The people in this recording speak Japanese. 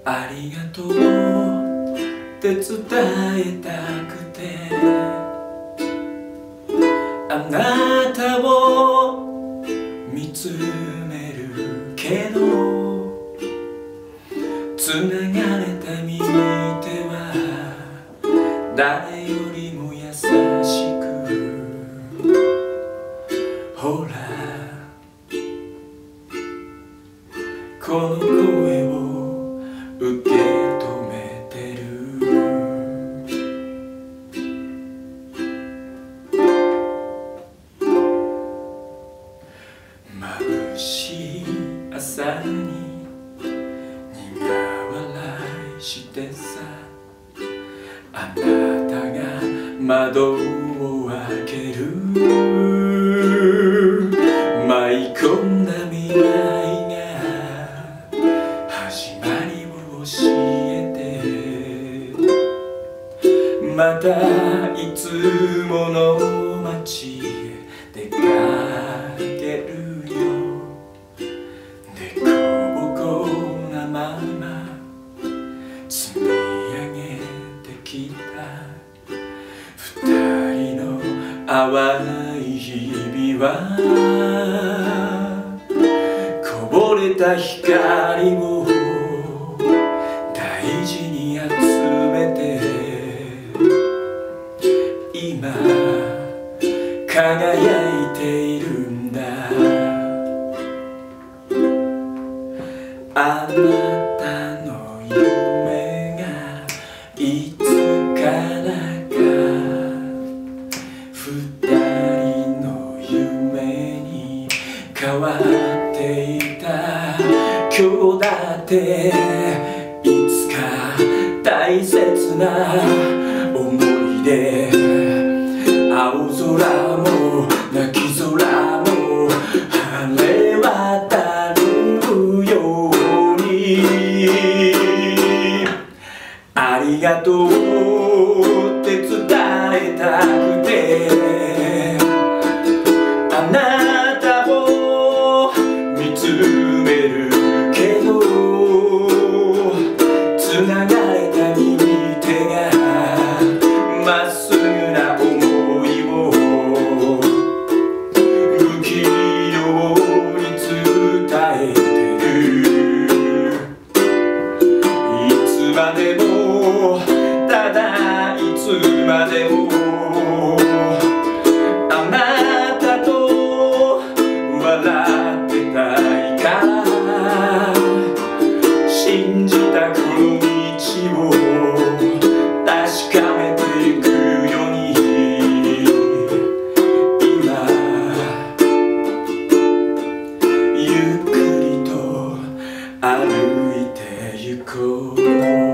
ありがとうって伝えたくて、あなたを見つめるけど、つながれた右手は誰よりも優しく、ほらこの声を受け止めてる。眩しい朝に苦笑いしてさ、あなたが窓を開ける、舞い込んだ未来が始まりを教えて、またいつもの街へ出かけるよ。でこぼこなまま積み上げてきた二人の淡い日々は、こぼれた光を大事に集めて、今輝いているんだ。あなたの夢がいつからか二人の夢に変わっていた。今日だっていつか大切な思い出、青空も泣き空も晴れ渡るように、ありがとうって伝えたくて、あなたを見つめるけど、つながれた右手がまっすぐな想いを不器用に伝えてる。いつまでもただいつまでもあなたと笑ってたいから、信じたこの道を確かめていくように、今ゆっくりと歩いてゆこう。